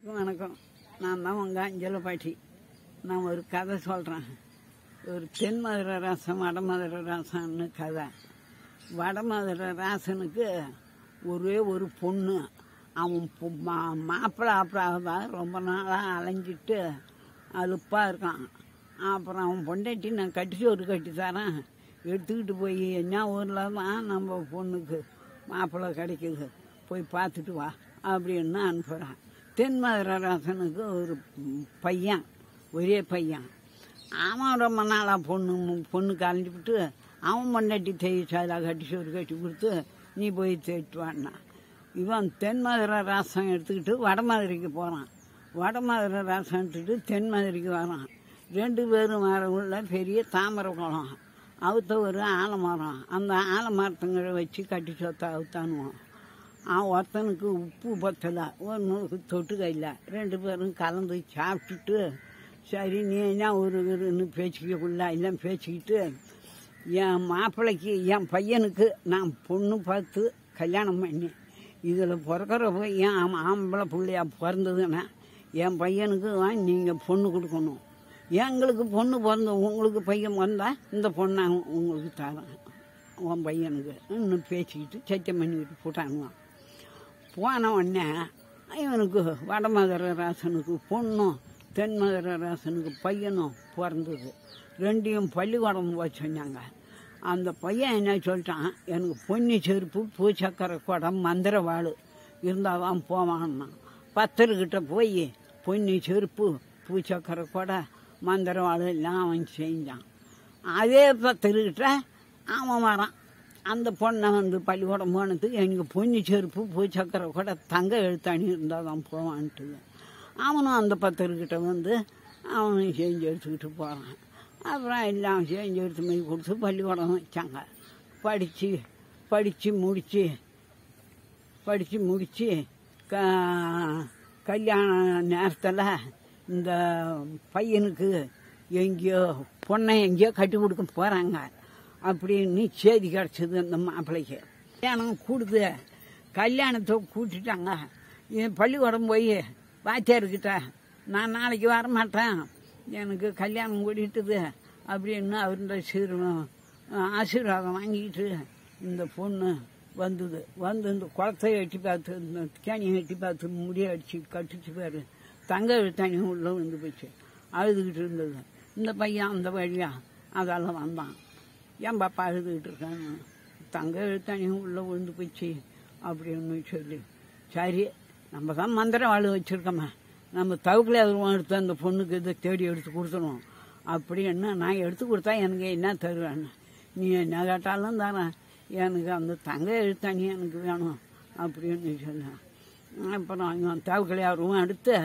வணக்கம். நான் தான் உங்கள் அஞ்சலப்பாட்டி. நான் ஒரு கதை சொல்கிறேன். ஒரு தென்மதுரை ராசன் வடமதுரை ராசன்னு கதை. வடமதுரை ராசனுக்கு ஒரே ஒரு பொண்ணு. அவன் மாப்பிள்ளை தான் ரொம்ப நாளாக அலைஞ்சிட்டு அலுப்பாக இருக்கான். அப்புறம் அவன் பொண்டாட்டி நான் கட்டிச்சோறு கட்டி தரேன், எடுத்துக்கிட்டு போய் என்ன ஊரில் தான் நம்ம பொண்ணுக்கு மாப்பிள்ளை கிடைக்குது, போய் பார்த்துட்டு வா அப்படின்னு அனுப்புகிறான். தென்மதுரை ராசனுக்கு ஒரு பையன், ஒரே பையன். அவன் ரொம்ப நாளாக பொண்ணுக்கு அலைஞ்சிவிட்டு அவன் பொண்டாட்டி தேய்ச்சாலாக கட்டிச்சோறு கட்டி கொடுத்து நீ போய் தேய்ட்டு வான்னா. இவன் தென்மதுரை ராசன் எடுத்துக்கிட்டு வடமதுரைக்கு போகிறான். வடமதுரை ராசன் எடுத்துக்கிட்டு தென்மதுரைக்கு வரான். 2 பேரும் வர உள்ள பெரிய தாமரை குளம், அவுத்த ஒரு ஆலமரம். அந்த ஆலமரத்துங்களை வச்சு கட்டி சொத்த அவுத்தானுவோம். ஒருத்தனுக்கு உப்பு பத்தலை, ஒன்றுக்கு தொட்டுக்க இல்லை. 2 பேரும் கலந்து சாப்பிட்டுட்டு சரி நீ என்ன ஒரு பேச்சுக்கக்குள்ள எல்லாம் பேசிக்கிட்டு என் மாப்பிள்ளைக்கு என் பையனுக்கு நான் பொண்ணு பார்த்து கல்யாணம் பண்ணி இதில் பிறக்கிற பையன் ஆம்பளை பிள்ளையா பிறந்ததுன்னா என் பையனுக்கு நீங்கள் பொண்ணு கொடுக்கணும். எங்களுக்கு பொண்ணு பிறந்த உங்களுக்கு பையன் வந்தால் இந்த பொண்ணை உங்களுக்கு தரேன் உன் பையனுக்கு இன்னும் பேசிக்கிட்டு சத்தியம் பண்ணிக்கிட்டு போட்டானுவான். போன உடனே இவனுக்கு வடமதுரை ராசனுக்கு பொண்ணும் தென்மதுரை ராசனுக்கு பையனும் பிறந்தது. 2யும் பள்ளிக்கூடம் போய் சொன்னாங்க. அந்த பையன் என்ன சொல்லிட்டான், எனக்கு பொன்னி செருப்பு பூச்சக்கரை குடம் மந்திர வாள் இருந்தால் தான் போவான்னா. பத்தர்கிட்ட போய் பொன்னி செருப்பு பூச்சக்கரை கொடை மந்திர வாள் எல்லாம் அவன் செஞ்சான். அதே பத்தர்கிட்ட அவன் வரான். அந்த பொண்ணை பள்ளிக்கூடம் போனதுக்கு எனக்கு பொன்னி செருப்பு பூச்சக்கரை கூட தங்க எழுத்தாணி இருந்தால் தான் போவான்ட்டு அவனும் அந்த பத்தர்கிட்ட அவனும் செஞ்சு எடுத்துக்கிட்டு போகிறான். அப்புறம் எல்லாம் செஞ்சு எடுத்து போய் கொடுத்து பள்ளிக்கூடம் வச்சாங்க. படித்து முடித்து கல்யாண நேரத்தில் இந்த பையனுக்கு பொண்ணை எங்கேயோ கட்டி கொடுக்க போகிறாங்க அப்படின்னு செய்தி கிடச்சிது. அந்த மாப்பிள்ளைக்கு கல்யாணம் கூடுது. கல்யாணத்தை கூட்டிட்டாங்க. பள்ளிக்கூடம் போய் வாத்தியார்கிட்ட நான் நாளைக்கு வரமாட்டேன், எனக்கு கல்யாணம் கூட்டிட்டுது அப்படின்னு அவருடைய ஆசீர்வாதம் வாங்கிட்டு இந்த பொண்ணு வந்தது. இந்த குளத்தை எட்டி பார்த்து, இந்த கேணியை எட்டி பார்த்து முடிய அடிச்சு கட்டிச்சு பேர் தங்க எழுத்தாணி உள்ள வந்து போச்சு. அழுதுகிட்டு இருந்தது. இந்த பையன் அந்த வழியா அதெல்லாம் வந்தான். என் பாப்பா அழுதுகிட்டு இருக்காங்க, தங்க எழுத்தாணியும் உள்ளே விழுந்து போச்சு அப்படின்னு சொல்லி, சரி நம்ம தான் மந்திரம் வாழ் வச்சுருக்கோமே, நம்ம தவுக்கில் எதுவும் எடுத்து அந்த பொண்ணுக்கு இதை தேடி எடுத்து கொடுத்துருவோம் அப்படின்னு. நான் எடுத்து கொடுத்தா எனக்கு என்ன தருவேன்னு, நீ என்ன கேட்டாலும் தரேன், எனக்கு அந்த தங்க எழுத்தாணி எனக்கு வேணும் அப்படின்னு சொன்னேன். அப்புறம் இவன் தவுக்கில் யாரும் எடுத்து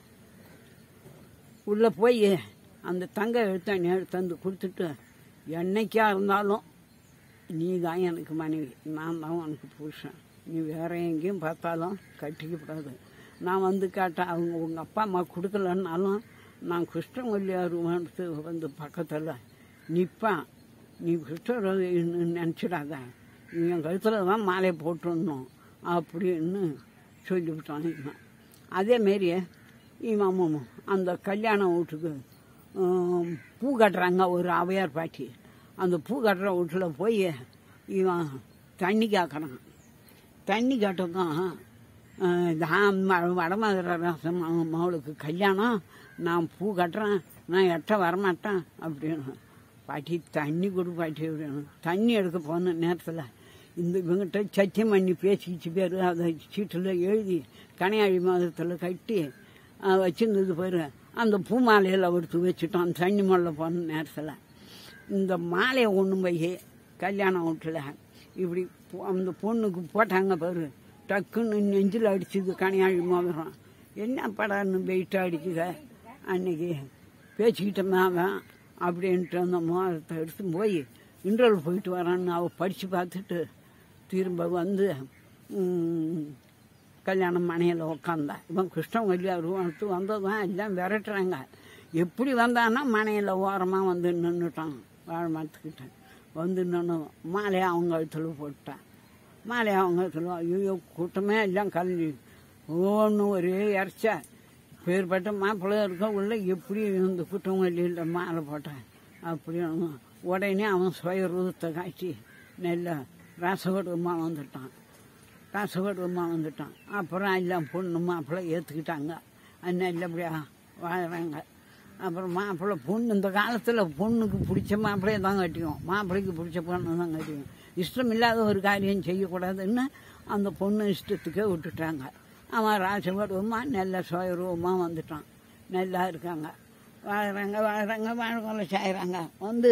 உள்ளே போய் அந்த தங்க எழுத்தாணி எடுத்து வந்து கொடுத்துட்டு, என்னைக்கா இருந்தாலும் நீ தான் எனக்கு மனைவி, நான் தான் உனக்கு புருஷன், நீ வேற எங்கேயும் பார்த்தாலும் கட்டிக்கப்படாது. நான் கேட்டேன், உங்கள் அப்பா அம்மா கொடுக்கலன்னாலும் நான் கிருஷ்ணவல்லியார் பக்கத்தில் நிற்பான், நீ கிருஷ்ணர் நினச்சிடாத, நீ என் கழுத்தில் தான் மாலையை போட்டுடணும் அப்படின்னு சொல்லிவிட்டான். இவன் அதேமாரி இவன் அந்த கல்யாண வீட்டுக்கு பூ கட்டுறாங்க ஒரு அவையார் பாட்டி. அந்த பூ கட்டுற வீட்டில் போய் இவன் தண்ணி கேட்குறான். தண்ணி கேட்டதும் வடமதுரை ராசன் மகளுக்கு கல்யாணம், நான் பூ கட்டுறேன், நான் எட்ட வரமாட்டேன் அப்படின்னு. பாட்டி தண்ணி கொடு பாட்டி அப்படின்னு. தண்ணி எடுக்க போன நேரத்தில் இவங்கிட்ட சத்தியம் பண்ணி பேசிக்கிச்சு பேர் அதை சீட்டில் எழுதி கனையாழி மாதத்தில் கட்டி வச்சுருந்தது பேர். அந்த பூ மாலையில் எடுத்து வச்சுட்டோம். தண்ணி மல்ல போன நேரத்தில் இந்த மாலையை ஒன்று போய் கல்யாணம் வீட்டில் இப்படி அந்த பொண்ணுக்கு போட்டாங்க பாரு, டக்குன்னு நெஞ்சில் அடிச்சுது கனையாழி மோதிரம். என்ன படான்னு வெயிட்டாக அடிக்குத, அன்னைக்கு பேச்சுக்கிட்டோம்னா தான் அப்படின்ட்டு அந்த மோதிரத்தை எடுத்து போய் இன்டர்வல் போயிட்டு வரான்னு அவள் படித்து பார்த்துட்டு திரும்ப கல்யாணம் மனையில் உக்காந்தா. இவன் கிருஷ்ணவல்லியார் எடுத்து வந்ததான் எல்லாம் விரட்டுறாங்க. எப்படி வந்தான்னா மனையில் ஓரமாக நின்றுட்டான். வாழை மரத்துக்கிட்ட நின்று மாலையை அவங்க கழுத்துல போட்டான். மாலையை அவங்க கழுத்துல, ஐயோ கூட்டமே எல்லாம் கல்வி ஒன்று ஒரே இறைச்சா பேர்பட்ட மாப்பிள்ளை இருக்க உள்ள எப்படி இந்த குற்றவாளியில் மாலை போட்டேன் அப்படின்னு உடனே அவன் சுயரூபத்தை காட்சி நல்ல ரசகடுமா வந்துட்டான் அப்புறம் எல்லாம் பொண்ணு மாப்பிள்ளை ஏற்றுக்கிட்டாங்க நல்லபடியாக வாழ்கிறாங்க. அப்புறம் மாப்பிள்ளை பொண்ணு இந்த காலத்தில் பொண்ணுக்கு பிடிச்ச மாப்பிள்ளையை தான் கட்டிக்கும், மாப்பிள்ளைக்கு பிடிச்ச பொண்ணு தான் கட்டிக்கும். இஷ்டம் இல்லாத ஒரு காரியம் செய்யக்கூடாதுன்னு அந்த பொண்ணு இஷ்டத்துக்கே விட்டுட்டாங்க. அவன் ராசகடுவமாக நல்ல சுயரூபமாக வந்துட்டான், நல்லா இருக்காங்க, வாழ்கிறாங்க வாழ்க்கை செய்கிறாங்க. வந்து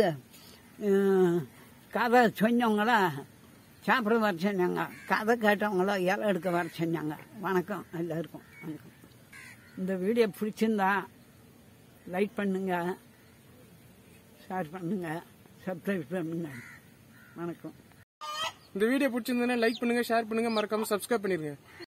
கதை சொன்னவங்கள சாப்பிட வர சொன்னாங்க, கதை கேட்டவங்கள இலை எடுக்க வர சொன்னாங்க. வணக்கம் எல்லாருக்கும் வணக்கம். இந்த வீடியோ பிடிச்சிருந்தா லைக் பண்ணுங்க, ஷேர் பண்ணுங்க, சப்ஸ்கிரைப் பண்ணுங்க. வணக்கம். இந்த வீடியோ பிடிச்சிருந்தா லைக் பண்ணுங்க, ஷேர் பண்ணுங்க, மறக்காம சப்ஸ்கிரைப் பண்ணிருங்க.